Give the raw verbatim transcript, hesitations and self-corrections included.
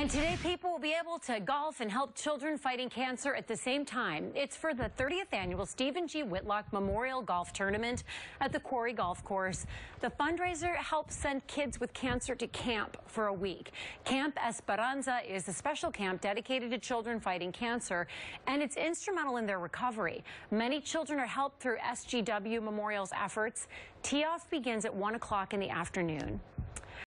And today, people will be able to golf and help children fighting cancer at the same time. It's for the thirtieth annual Stephen G. Whitlock Memorial Golf Tournament at the Quarry Golf Course. The fundraiser helps send kids with cancer to camp for a week. Camp Esperanza is a special camp dedicated to children fighting cancer, and it's instrumental in their recovery. Many children are helped through S G W Memorial's efforts. Tee-off begins at one o'clock in the afternoon.